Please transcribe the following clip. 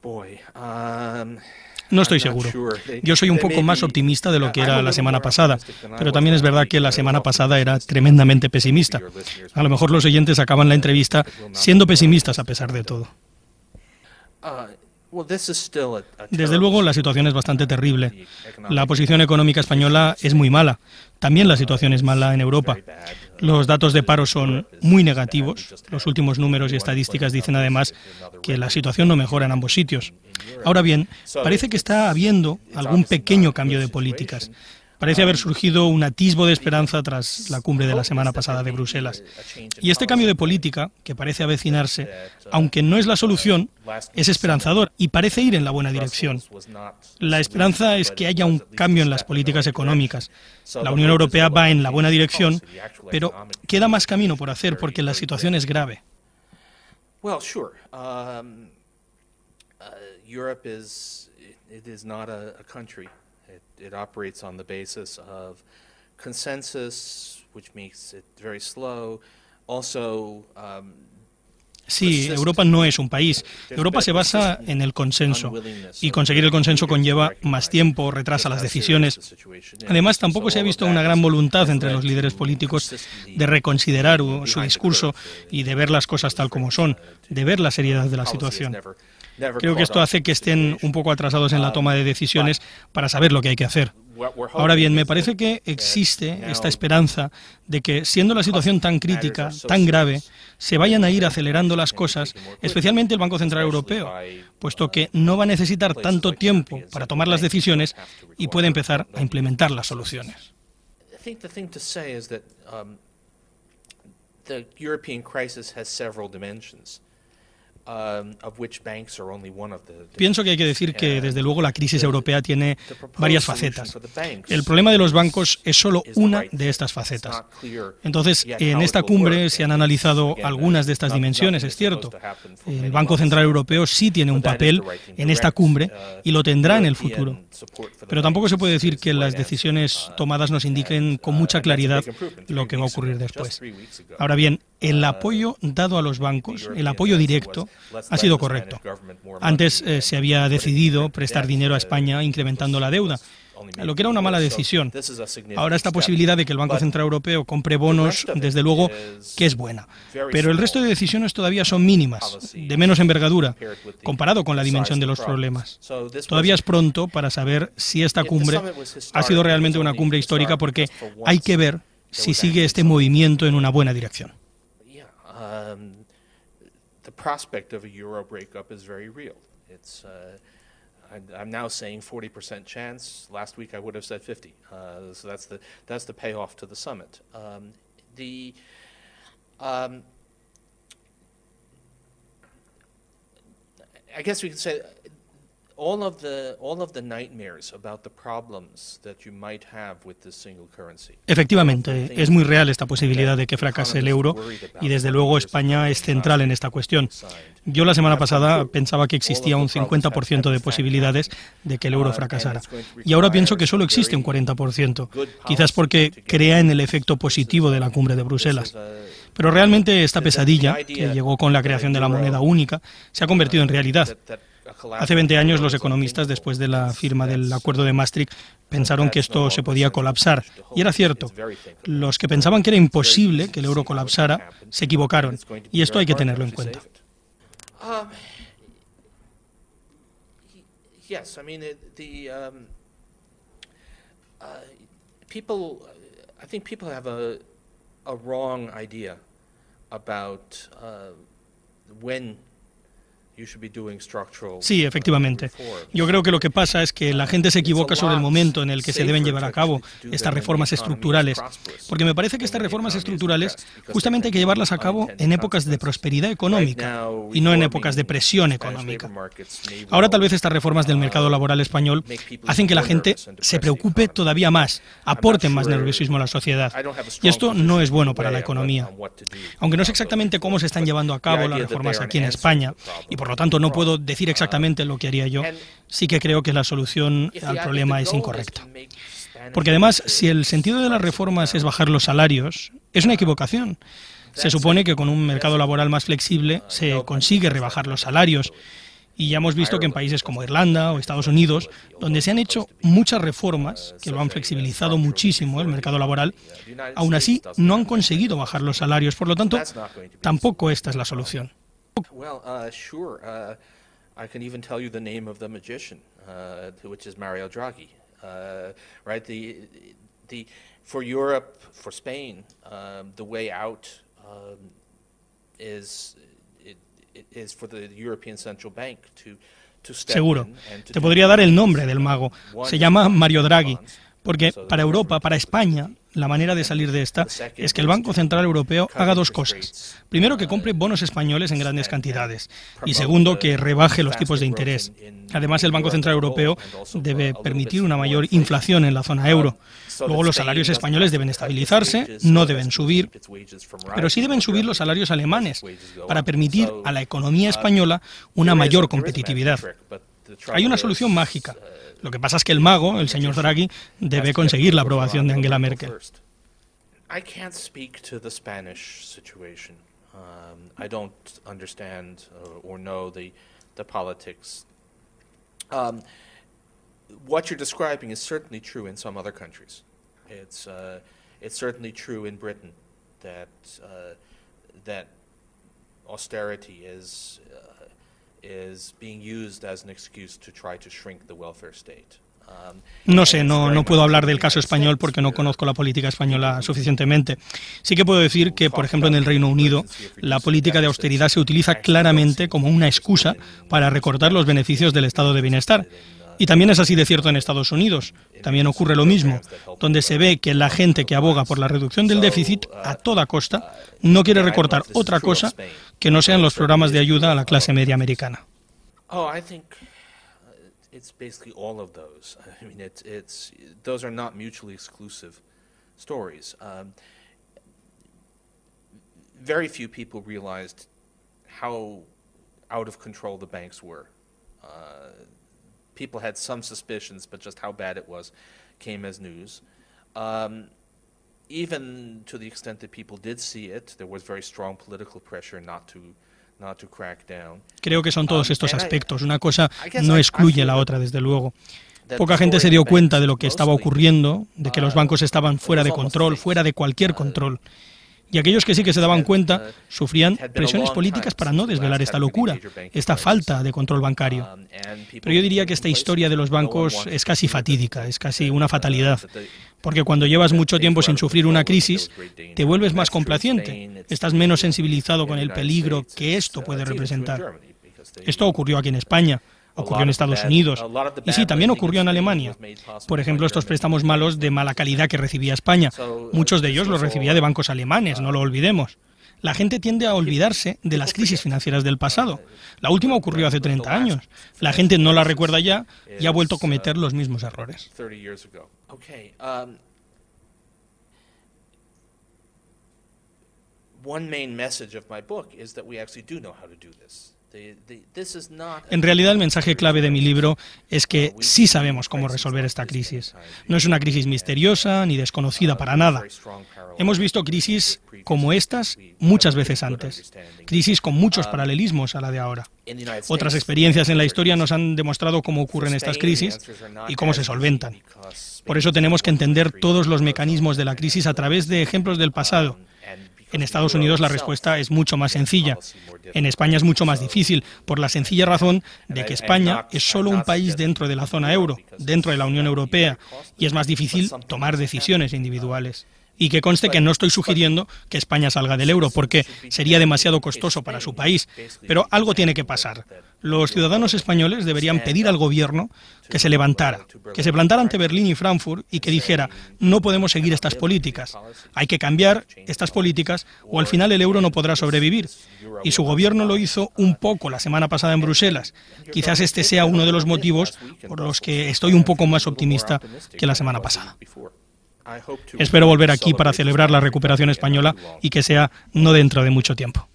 No estoy seguro. Yo soy un poco más optimista de lo que era la semana pasada, pero también es verdad que la semana pasada era tremendamente pesimista. A lo mejor los oyentes acaban la entrevista siendo pesimistas a pesar de todo. Desde luego, la situación es bastante terrible. La posición económica española es muy mala. También la situación es mala en Europa. Los datos de paro son muy negativos. Los últimos números y estadísticas dicen además que la situación no mejora en ambos sitios. Ahora bien, parece que está habiendo algún pequeño cambio de políticas. Parece haber surgido un atisbo de esperanza tras la cumbre de la semana pasada de Bruselas. Y este cambio de política, que parece avecinarse, aunque no es la solución, es esperanzador y parece ir en la buena dirección. La esperanza es que haya un cambio en las políticas económicas. La Unión Europea va en la buena dirección, pero queda más camino por hacer porque la situación es grave. Europe is not a country. It operates on the basis of consensus, which makes it very slow. Also, sí, Europa no es un país. Europa se basa en el consenso y conseguir el consenso conlleva más tiempo, retrasa las decisiones. Además, tampoco se ha visto una gran voluntad entre los líderes políticos de reconsiderar su discurso y de ver las cosas tal como son, de ver la seriedad de la situación. Creo que esto hace que estén un poco atrasados en la toma de decisiones para saber lo que hay que hacer. Ahora bien, me parece que existe esta esperanza de que, siendo la situación tan crítica, tan grave, se vayan a ir acelerando las cosas, especialmente el Banco Central Europeo, puesto que no va a necesitar tanto tiempo para tomar las decisiones y puede empezar a implementar las soluciones. Pienso que hay que decir que, desde luego, la crisis europea tiene varias facetas. El problema de los bancos es solo una de estas facetas. Entonces, en esta cumbre se han analizado algunas de estas dimensiones, es cierto. El Banco Central Europeo sí tiene un papel en esta cumbre y lo tendrá en el futuro. Pero tampoco se puede decir que las decisiones tomadas nos indiquen con mucha claridad lo que va a ocurrir después. Ahora bien, el apoyo dado a los bancos, el apoyo directo, ha sido correcto. Antes se había decidido prestar dinero a España incrementando la deuda, lo que era una mala decisión. Ahora esta posibilidad de que el Banco Central Europeo compre bonos, desde luego que es buena. Pero el resto de decisiones todavía son mínimas, de menos envergadura, comparado con la dimensión de los problemas. Todavía es pronto para saber si esta cumbre ha sido realmente una cumbre histórica, porque hay que ver si sigue este movimiento en una buena dirección. The prospect of a euro breakup is very real. I'm now saying 40% chance. Last week I would have said 50. So that's the payoff to the summit. I guess we could say all of the nightmares about the problems that you might have with this single currency. Efectivamente, es muy real esta posibilidad de que fracase el euro y, desde luego, España es central en esta cuestión. Yo la semana pasada pensaba que existía un 50% de posibilidades de que el euro fracasara. Y ahora pienso que solo existe un 40%, quizás porque crea en el efecto positivo de la cumbre de Bruselas. Pero realmente esta pesadilla, que llegó con la creación de la moneda única, se ha convertido en realidad. Hace 20 años los economistas, después de la firma del Acuerdo de Maastricht, pensaron que esto se podía colapsar. Y era cierto. Los que pensaban que era imposible que el euro colapsara, se equivocaron. Y esto hay que tenerlo en cuenta. Yes, I mean, I think people have a wrong idea about when. Sí, efectivamente. Yo creo que lo que pasa es que la gente se equivoca sobre el momento en el que se deben llevar a cabo estas reformas estructurales, porque me parece que estas reformas estructurales justamente hay que llevarlas a cabo en épocas de prosperidad económica y no en épocas de presión económica. Ahora tal vez estas reformas del mercado laboral español hacen que la gente se preocupe todavía más, aporten más nerviosismo a la sociedad, y esto no es bueno para la economía. Aunque no sé exactamente cómo se están llevando a cabo las reformas aquí en España, y por lo tanto no puedo decir exactamente lo que haría yo, sí que creo que la solución al problema es incorrecta. Porque además, si el sentido de las reformas es bajar los salarios, es una equivocación. Se supone que con un mercado laboral más flexible se consigue rebajar los salarios, Y ya hemos visto que en países como Irlanda o Estados Unidos, donde se han hecho muchas reformas que lo han flexibilizado muchísimo el mercado laboral, aún así no han conseguido bajar los salarios. Por lo tanto, tampoco esta es la solución. I can even tell you the name of the magician, which is Mario Draghi. Right? For Europe, for Spain, the way out is for the European Central Bank to step Seguro. in and to Te podría dar el nombre del mago. Se llama Mario Draghi. Porque para Europa, para España, la manera de salir de esta es que el Banco Central Europeo haga dos cosas. Primero, que compre bonos españoles en grandes cantidades. Y segundo, que rebaje los tipos de interés. Además, el Banco Central Europeo debe permitir una mayor inflación en la zona euro. Luego, los salarios españoles deben estabilizarse, no deben subir, pero sí deben subir los salarios alemanes para permitir a la economía española una mayor competitividad. Hay una solución mágica. Lo que pasa es que el mago, el señor Draghi, debe conseguir la aprobación de Angela Merkel. I can't speak to the Spanish situation. I don't understand or know the politics. What you're describing is certainly true in some other countries. It's certainly true in Britain that austerity is being used as an excuse to try to shrink the welfare state. No sé, no puedo hablar del caso español porque no conozco la política española suficientemente. Sí que puedo decir que, por ejemplo, en el Reino Unido, la política de austeridad se utiliza claramente como una excusa para recortar los beneficios del estado de bienestar. Y también es así de cierto en Estados Unidos. También ocurre lo mismo, donde se ve que la gente que aboga por la reducción del déficit a toda costa no quiere recortar otra cosa que no sean los programas de ayuda a la clase media americana. I think it's basically all of those. I mean, those are not mutually exclusive stories. Very few people realized how out of control the banks were. People had some suspicions, but just how bad it was came as news. Even to the extent that people did see it, there was very strong political pressure not to crack down. Creo que son todos estos aspectos. Una cosa no excluye la otra, desde luego. Poca gente se dio cuenta de lo que estaba ocurriendo, de que los bancos estaban fuera de control, fuera de cualquier control. Y aquellos que sí que se daban cuenta sufrían presiones políticas para no desvelar esta locura, esta falta de control bancario. Pero yo diría que esta historia de los bancos es casi fatídica, es casi una fatalidad. Porque cuando llevas mucho tiempo sin sufrir una crisis, te vuelves más complaciente, estás menos sensibilizado con el peligro que esto puede representar. Esto ocurrió aquí en España. Ocurrió en Estados Unidos. Y sí, también ocurrió en Alemania. Por ejemplo, estos préstamos malos de mala calidad que recibía España. Muchos de ellos los recibía de bancos alemanes, no lo olvidemos. La gente tiende a olvidarse de las crisis financieras del pasado. La última ocurrió hace 30 años. La gente no la recuerda ya y ha vuelto a cometer los mismos errores. One main message of my book is that we actually do know how to do this. En realidad, el mensaje clave de mi libro es que sí sabemos cómo resolver esta crisis. No es una crisis misteriosa ni desconocida para nada. Hemos visto crisis como estas muchas veces antes. Crisis con muchos paralelismos a la de ahora. Otras experiencias en la historia nos han demostrado cómo ocurren estas crisis y cómo se solventan. Por eso tenemos que entender todos los mecanismos de la crisis a través de ejemplos del pasado. En Estados Unidos la respuesta es mucho más sencilla. En España es mucho más difícil, por la sencilla razón de que España es solo un país dentro de la zona euro, dentro de la Unión Europea, y es más difícil tomar decisiones individuales. Y que conste que no estoy sugiriendo que España salga del euro, porque sería demasiado costoso para su país. Pero algo tiene que pasar. Los ciudadanos españoles deberían pedir al gobierno que se levantara, que se plantara ante Berlín y Frankfurt y que dijera: no podemos seguir estas políticas, hay que cambiar estas políticas o al final el euro no podrá sobrevivir. Y su gobierno lo hizo un poco la semana pasada en Bruselas. Quizás este sea uno de los motivos por los que estoy un poco más optimista que la semana pasada. Espero volver aquí para celebrar la recuperación española y que sea no dentro de mucho tiempo.